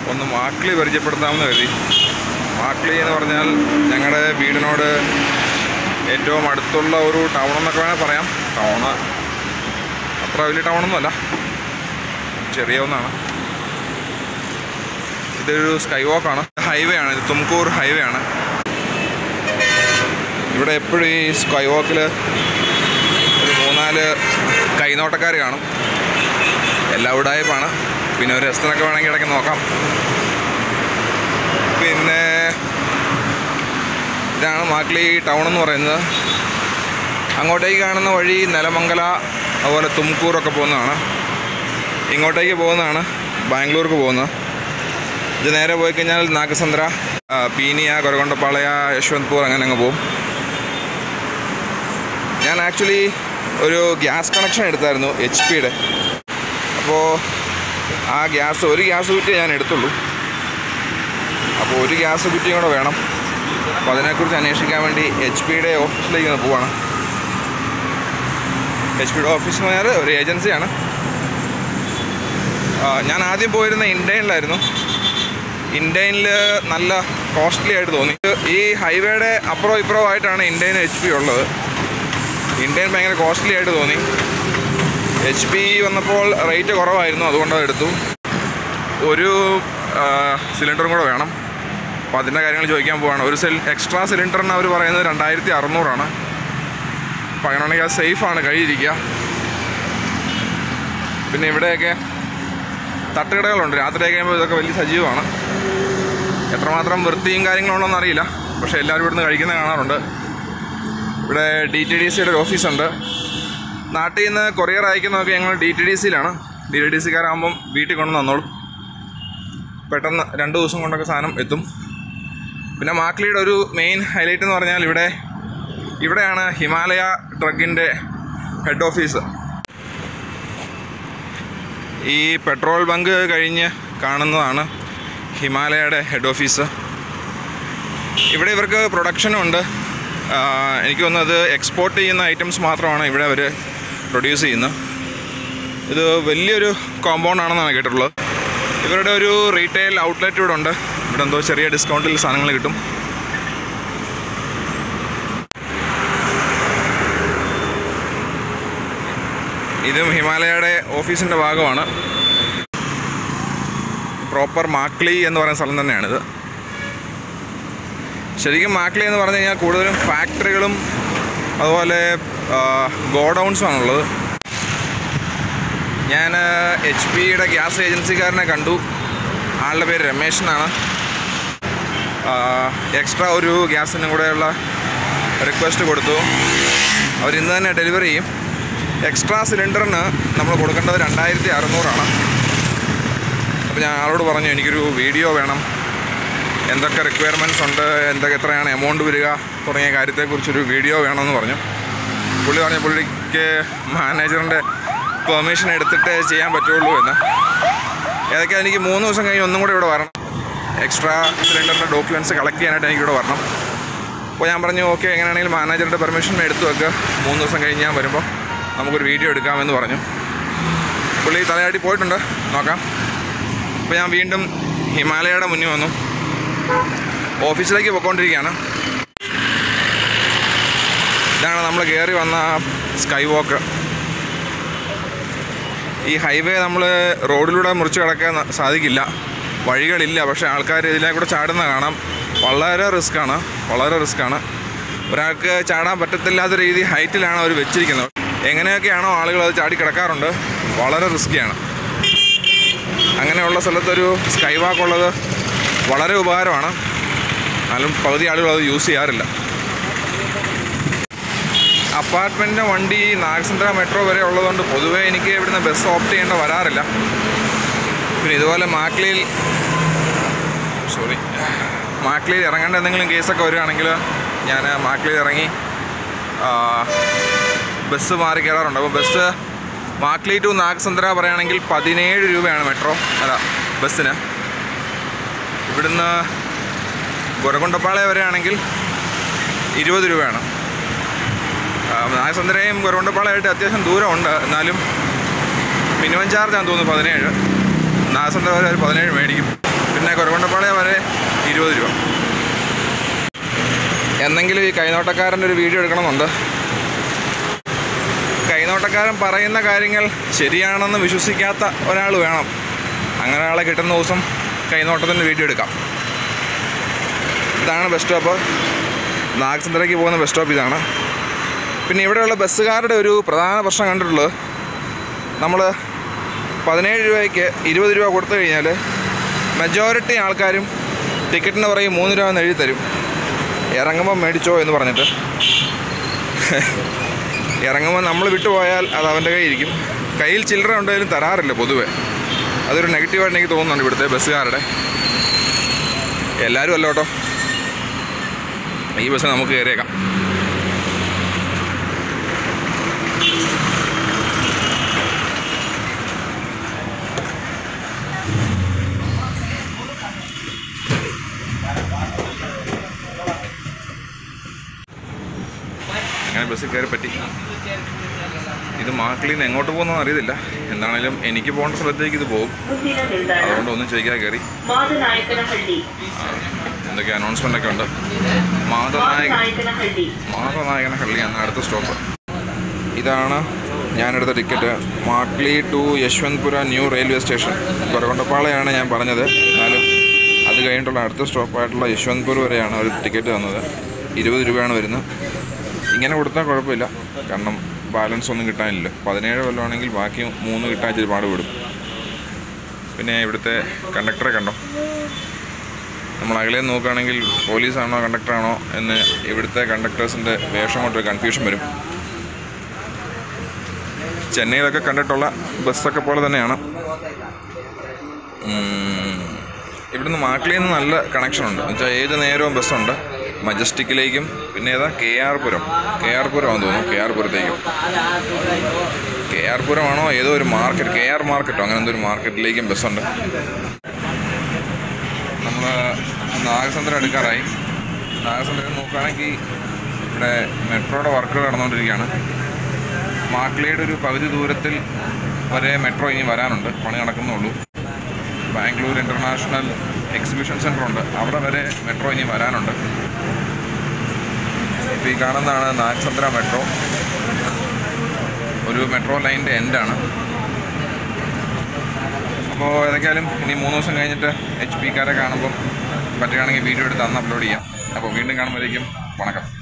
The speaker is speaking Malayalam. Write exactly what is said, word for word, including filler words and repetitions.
ഒന്ന് മാക്ലി പരിചയപ്പെടുത്താമെന്ന് കരുതി. മാക്ലി എന്ന് പറഞ്ഞാൽ ഞങ്ങളുടെ വീടിനോട് ഏറ്റവും അടുത്തുള്ള ഒരു ടൗൺ എന്നൊക്കെ വേണമെങ്കിൽ പറയാം. ടൗണ് അത്ര വലിയ ടൗണൊന്നുമല്ല, ചെറിയ ഒന്നാണ്. ഇതൊരു സ്കൈ വാക്കാണ്, ഹൈവേ ആണ്. ഇത് തുംകൂർ ഹൈവേ ആണ്. ഇവിടെ എപ്പോഴും ഈ സ്കൈ വാക്കിൽ ഒരു മൂന്നാല് കൈനോട്ടക്കാർ കാണും. എല്ലാം ഉടായ്പാണ്. പിന്നെ ഒരു രസത്തിനൊക്കെ വേണമെങ്കിൽ ഇടയ്ക്ക് നോക്കാം. പിന്നെ ഇതാണ് മാക്ലി ടൗൺ എന്ന് പറയുന്നത്. അങ്ങോട്ടേക്ക് കാണുന്ന വഴി നെലമംഗല അതുപോലെ തുംകൂറൊക്കെ പോകുന്നതാണ്. ഇങ്ങോട്ടേക്ക് പോകുന്നതാണ് ബാംഗ്ലൂർക്ക് പോകുന്നത്. ഇത് നേരെ പോയി കഴിഞ്ഞാൽ നാഗസന്ദ്ര, പീനിയ, കൊരകൊണ്ടപ്പാളയ, യശ്വന്ത്പൂർ അങ്ങനെ അങ്ങ് പോകും. ഞാൻ ആക്ച്വലി ഒരു ഗ്യാസ് കണക്ഷൻ എടുത്തായിരുന്നു എച്ച് പിയുടെ. അപ്പോൾ ആ ഗ്യാസ് ഒരു ഗ്യാസ് കുറ്റി ഞാൻ എടുത്തുള്ളൂ. അപ്പോൾ ഒരു ഗ്യാസ് കുറ്റിയും കൂടെ വേണം. അപ്പോൾ അതിനെക്കുറിച്ച് അന്വേഷിക്കാൻ വേണ്ടി എച്ച് പിയുടെ ഓഫീസിലേക്ക് ഒന്ന് പോവാണ്. എച്ച് പിയുടെ ഓഫീസ് എന്ന് പറഞ്ഞാൽ ഒരു ഏജൻസിയാണ്. ഞാൻ ആദ്യം പോയിരുന്ന ഇൻഡൈനിലായിരുന്നു. ഇൻഡൈനിൽ നല്ല കോസ്റ്റ്ലി ആയിട്ട് തോന്നി. ഈ ഹൈവേയുടെ അപ്പുറം ഇപ്പുറം ആയിട്ടാണ് ഇൻഡൈൻ എച്ച് പി ഉള്ളത്. ഇൻഡൈൻ ഭയങ്കര കോസ്റ്റ്ലി ആയിട്ട് തോന്നി. എച്ച് പി വന്നപ്പോൾ റേറ്റ് കുറവായിരുന്നു, അതുകൊണ്ട് അതെടുത്തു. ഒരു സിലിണ്ടറും കൂടെ വേണം. അപ്പോൾ അതിൻ്റെ കാര്യങ്ങൾ ചോദിക്കാൻ പോവാണ്. ഒരു സെൽ എക്സ്ട്രാ സിലിണ്ടറിന് അവർ പറയുന്നത് രണ്ടായിരത്തി അറുന്നൂറാണ്. അപ്പോൾ അങ്ങനെയാണെങ്കിൽ അത് സേഫാണ്, കഴിയിരിക്കുക. പിന്നെ ഇവിടെയൊക്കെ തട്ടുകടകളുണ്ട്. രാത്രിയൊക്കെ കഴിയുമ്പോൾ ഇതൊക്കെ വലിയ സജീവമാണ്. എത്രമാത്രം വൃത്തിയും കാര്യങ്ങളുണ്ടോയെന്ന് അറിയില്ല, പക്ഷേ എല്ലാവരും ഇവിടുന്ന് കഴിക്കുന്നത് കാണാറുണ്ട്. ഇവിടെ ഡി ടി ഡി സിയുടെ ഒരു ഓഫീസുണ്ട്. നാട്ടിൽ നിന്ന് കൊറിയർ അയക്കുന്നതൊക്കെ ഞങ്ങൾ ഡി ടി ഡി സിയിലാണ്. ഡി ടി ഡി സിക്കാരാകുമ്പം വീട്ടിൽ കൊണ്ടു തന്നോളും. പെട്ടെന്ന് രണ്ട് ദിവസം കൊണ്ടൊക്കെ സാധനം എത്തും. പിന്നെ മാക്ലിയുടെ ഒരു മെയിൻ ഹൈലൈറ്റ് എന്ന് പറഞ്ഞാൽ ഇവിടെ ഇവിടെയാണ് ഹിമാലയ ഡ്രഗിൻ്റെ ഹെഡ് ഓഫീസ്. ഈ പെട്രോൾ ബങ്ക് കഴിഞ്ഞ് കാണുന്നതാണ് ഹിമാലയയുടെ ഹെഡ് ഓഫീസ്. ഇവിടെ ഇവർക്ക് പ്രൊഡക്ഷനും ഉണ്ട്. എനിക്ക് തോന്നുന്നത് എക്സ്പോർട്ട് ചെയ്യുന്ന ഐറ്റംസ് മാത്രമാണ് ഇവിടെ അവർ പ്രൊഡ്യൂസ് ചെയ്യുന്നത്. ഇത് വലിയൊരു കോമ്പൗണ്ട് ആണെന്നാണ് കേട്ടിട്ടുള്ളത്. ഇവരുടെ ഒരു റീറ്റെയിൽ ഔട്ട്ലെറ്റ് ഇവിടെ ഉണ്ട്. ഇവിടെ എന്തോ ചെറിയ ഡിസ്കൗണ്ടിൽ സാധനങ്ങൾ കിട്ടും. ഇതും ഹിമാലയയുടെ ഓഫീസിൻ്റെ ഭാഗമാണ്. പ്രോപ്പർ മാക്ലി എന്ന് പറയുന്ന സ്ഥലം തന്നെയാണിത്. ശരിക്കും മാക്ലി എന്ന് പറഞ്ഞു കഴിഞ്ഞാൽ കൂടുതലും ഫാക്ടറികളും അതുപോലെ ഗോഡൗൺസുമാണുള്ളത്. ഞാൻ എച്ച് പിയുടെ ഗ്യാസ് ഏജൻസിക്കാരനെ കണ്ടു. ആളുടെ പേര് രമേശ് എന്നാണ്. എക്സ്ട്രാ ഒരു ഗ്യാസിനും കൂടെയുള്ള റിക്വസ്റ്റ് കൊടുത്തു. അവർ ഇന്ന് തന്നെ ഡെലിവറി ചെയ്യും. എക്സ്ട്രാ സിലിണ്ടറിന് നമ്മൾ കൊടുക്കേണ്ടത് രണ്ടായിരത്തി അറുന്നൂറാണ്. അപ്പോൾ ഞാൻ ആളോട് പറഞ്ഞു എനിക്കൊരു വീഡിയോ വേണം, എന്തൊക്കെ റിക്വയർമെൻറ്റ്സ് ഉണ്ട്, എന്തൊക്കെ എത്രയാണ് എമൗണ്ട് വരിക തുടങ്ങിയ കാര്യത്തെക്കുറിച്ചൊരു വീഡിയോ വേണമെന്ന് പറഞ്ഞു. പുള്ളി പറഞ്ഞു പുള്ളിക്ക് മാനേജറിൻ്റെ പെർമിഷൻ എടുത്തിട്ട് ചെയ്യാൻ പറ്റുള്ളൂ എന്ന്. ഏതൊക്കെ എനിക്ക് മൂന്ന് ദിവസം കഴിഞ്ഞ് ഒന്നും കൂടെ ഇവിടെ വരണം. എക്സ്ട്രാ സിലിണ്ടറിൻ്റെ ഡോക്യുമെൻറ്റ്സ് കളക്ട് ചെയ്യാനായിട്ട് എനിക്കിവിടെ വരണം. അപ്പോൾ ഞാൻ പറഞ്ഞു ഓക്കെ, എങ്ങനെയാണെങ്കിലും മാനേജറുടെ പെർമിഷൻ എടുത്തു വെക്കുക, മൂന്ന് ദിവസം കഴിഞ്ഞ് ഞാൻ വരുമ്പോൾ നമുക്കൊരു വീഡിയോ എടുക്കാമെന്ന് പറഞ്ഞു. പുള്ളി തലയാട്ടി പോയിട്ടുണ്ട്, നോക്കാം. അപ്പോൾ ഞാൻ വീണ്ടും ഹിമാലയയുടെ മുന്നിൽ വന്നു. ഓഫീസിലേക്ക് പോയിക്കൊണ്ടിരിക്കുകയാണ്. ഇതാണ് നമ്മൾ കയറി വന്ന സ്കൈ വാക്ക്. ഈ ഹൈവേ നമ്മൾ റോഡിലൂടെ മുറിച്ച് കിടക്കാൻ സാധിക്കില്ല, വഴികളില്ല. പക്ഷേ ആൾക്കാർ ഇതിലേ കൂടെ ചാടുന്ന കാണാം. വളരെ റിസ്ക്കാണ്, വളരെ റിസ്ക്കാണ്. ഒരാൾക്ക് ചാടാൻ പറ്റത്തില്ലാത്ത രീതി ഹൈറ്റിലാണ് അവർ വെച്ചിരിക്കുന്നത്. എങ്ങനെയൊക്കെയാണോ ആളുകൾ അത് ചാടി കിടക്കാറുണ്ട്. വളരെ റിസ്ക്കിയാണ്. അങ്ങനെയുള്ള സ്ഥലത്തൊരു സ്കൈ വാക്കുള്ളത് വളരെ ഉപകാരമാണ്. എന്നാലും പകുതി ആളുകൾ അത് യൂസ് ചെയ്യാറില്ല. അപ്പാർട്ട്മെൻറ്റിൻ്റെ വണ്ടി നാഗസന്ദ്ര മെട്രോ വരെ ഉള്ളതുകൊണ്ട് പൊതുവേ എനിക്ക് ഇവിടുന്ന് ബസ് ഓപ്റ്റ് ചെയ്യേണ്ട വരാറില്ല. പിന്നെ ഇതുപോലെ മാക്ലിയിൽ സോറി മാക്ലിയിൽ ഇറങ്ങേണ്ട എന്തെങ്കിലും കേസൊക്കെ വരികയാണെങ്കിൽ ഞാൻ മാക്ലിയിൽ ഇറങ്ങി ബസ് മാറി കയറാറുണ്ട്. അപ്പോൾ ബസ് മാക്ലി ടു നാഗസന്ദ്ര പറയുകയാണെങ്കിൽ പതിനേഴ് രൂപയാണ് മെട്രോ അല്ല ബസ്സിന്. ഇവിടുന്ന് ഗൊരകൊണ്ടപ്പാളയ വരെയാണെങ്കിൽ ഇരുപത് രൂപയാണ്. നാഗസന്ദ്രയും ഗൊരകൊണ്ടപ്പാളയായിട്ട് അത്യാവശ്യം ദൂരമുണ്ട്. എന്നാലും മിനിമം ചാർജാണെന്ന് തോന്നുന്നു പതിനേഴ്. നാഗസന്ദ്ര വരെ ഒരു പതിനേഴ് മേടിക്കും. പിന്നെ കുരകൊണ്ടപ്പാളയം വരെ ഇരുപത് രൂപ. എന്നെങ്കിലും ഈ കൈനോട്ടക്കാരൻ്റെ ഒരു വീഡിയോ എടുക്കണമെന്നുണ്ട്. കൈനോട്ടക്കാരൻ പറയുന്ന കാര്യങ്ങൾ ശരിയാണെന്ന് വിശ്വസിക്കാത്ത ഒരാൾ വേണം. അങ്ങനെ ആളെ കിട്ടുന്ന ദിവസം കൈനോട്ടത്തിൻ്റെ വീഡിയോ എടുക്കാം. ഇതാണ് ബസ് സ്റ്റോപ്പ്. നാഗചന്ദ്രയ്ക്ക് പോകുന്ന ബസ് സ്റ്റോപ്പ് ഇതാണ്. പിന്നെ ഇവിടെയുള്ള ബസ്സുകാരുടെ ഒരു പ്രധാന പ്രശ്നം കണ്ടിട്ടുള്ളത്, നമ്മൾ പതിനേഴ് രൂപയ്ക്ക് ഇരുപത് രൂപ കൊടുത്തു കഴിഞ്ഞാൽ മെജോറിറ്റി ആൾക്കാരും ടിക്കറ്റിന് പറയും മൂന്ന് രൂപ എന്ന് എഴുതി തരും. ഇറങ്ങുമ്പോൾ മേടിച്ചോ എന്ന് പറഞ്ഞിട്ട്. ഇറങ്ങുമ്പോൾ നമ്മൾ വിട്ടുപോയാൽ അത് അവൻ്റെ കയ്യിരിക്കും. കയ്യിൽ ചില്ലറ ഉണ്ടെങ്കിലും തരാറില്ല പൊതുവെ. അതൊരു നെഗറ്റീവായിട്ട് എനിക്ക് തോന്നുന്നുണ്ട് ഇവിടുത്തെ ബസ്സുകാരുടെ. എല്ലാവരും അല്ല കേട്ടോ. ഈ ബസ് നമുക്ക് കയറിയേക്കാം. അങ്ങനെ ബസ്സിൽ കയറി പറ്റി. ഇത് മാക്കളിൽ നിന്ന് എങ്ങോട്ട് പോകുന്നതെന്ന് അറിയത്തില്ല. എന്താണേലും എനിക്ക് പോകേണ്ട സ്ഥലത്തേക്ക് ഇത് പോകും. അതുകൊണ്ട് ഒന്നും ചോദിക്കാതെ കയറി. എന്തൊക്കെ അനൗൺസ്മെൻ്റ് ഒക്കെ ഉണ്ട്. മാധവനായക മാധവനായകനഹള്ളിയാണ് അടുത്ത സ്റ്റോപ്പ്. ഇതാണ് ഞാനെടുത്ത ടിക്കറ്റ്. മാക്ലി to Yeshwanthpur new railway station. കുരകൊണ്ടപ്പാളയാണ് ഞാൻ പറഞ്ഞത്. എന്നാലും അത് കഴിഞ്ഞിട്ടുള്ള അടുത്ത സ്റ്റോപ്പായിട്ടുള്ള യശ്വന്ത്പൂർ വരെയാണ് ഒരു ടിക്കറ്റ് തന്നത്. ഇരുപത് രൂപയാണ് വരുന്നത്. ഇങ്ങനെ കൊടുത്താൽ കുഴപ്പമില്ല, കാരണം ബാലൻസ് ഒന്നും കിട്ടാനില്ല. പതിനേഴ് കൊല്ലമാണെങ്കിൽ ബാക്കി മൂന്ന് കിട്ടാൻ ഇച്ചിരി പാടുപെടും. പിന്നെ ഇവിടുത്തെ കണ്ടക്ടറെ കണ്ടോ. നമ്മൾ അകലെ നോക്കുകയാണെങ്കിൽ പോലീസാണോ കണ്ടക്ടറാണോ എന്ന് ഇവിടുത്തെ കണ്ടക്ടേഴ്സിൻ്റെ വേഷം കൊണ്ടൊരു കൺഫ്യൂഷൻ വരും. ചെന്നൈയിലൊക്കെ കണ്ടിട്ടുള്ള ബസ്സൊക്കെ പോലെ തന്നെയാണ്. ഇവിടുന്ന് മാക്ലിയിൽ നിന്ന് നല്ല കണക്ഷനുണ്ട്. എന്ന് വെച്ചാൽ ഏത് നേരവും ബസ്സുണ്ട്. മജസ്റ്റിക്കിലേക്കും പിന്നെ ഏതാ K R Puram K R പുരമാണെന്ന് തോന്നുന്നു. കെ ആർ പുരത്തേക്കും കെ ആർ പുരമാണോ ഏതോ ഒരു മാർക്കറ്റ്, കെ ആർ മാർക്കറ്റോ അങ്ങനെ എന്തോ ഒരു മാർക്കറ്റിലേക്കും ബസ്സുണ്ട്. നമ്മൾ നാഗചന്ദ്ര എടുക്കാറായി. നാഗചന്ദ്രൻ നോക്കുകയാണെങ്കിൽ ഇവിടെ മെട്രോയുടെ വർക്കുകൾ നടന്നുകൊണ്ടിരിക്കുകയാണ്. മാക്ലിയുടെ ഒരു പകുതി ദൂരത്തിൽ വരെ മെട്രോ ഇനി വരാനുണ്ട്. പണി നടക്കുന്നുള്ളൂ. ബാംഗ്ലൂർ ഇൻ്റർനാഷണൽ എക്സിബിഷൻ സെൻ്റർ ഉണ്ട്, അവിടെ വരെ മെട്രോ ഇനി വരാനുണ്ട്. ഇപ്പോൾ ഈ കാണുന്നതാണ് നാഗചന്ദ്ര മെട്രോ. ഒരു മെട്രോ ലൈനിൻ്റെ എൻഡാണ്. അപ്പോൾ ഏതൊക്കെയാലും ഇനി മൂന്ന് ദിവസം കഴിഞ്ഞിട്ട് എച്ച് പിക്കാരെ കാണുമ്പം പറ്റുകയാണെങ്കിൽ വീഡിയോ എടുത്ത് അന്ന് അപ്ലോഡ് ചെയ്യാം. അപ്പോൾ വീണ്ടും കാണുമ്പോഴേക്കും വണക്കം.